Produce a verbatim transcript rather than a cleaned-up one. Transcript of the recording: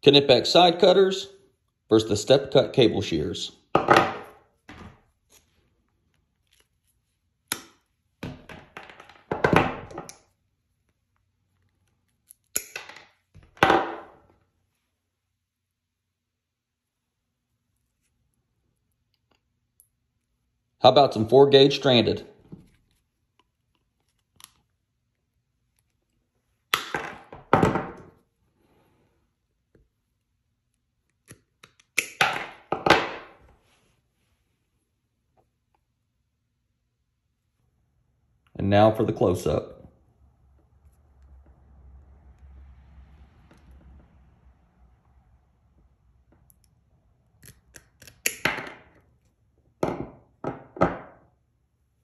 Knipex side cutters versus the step cut cable shears. How about some four gauge stranded? And now for the close-up.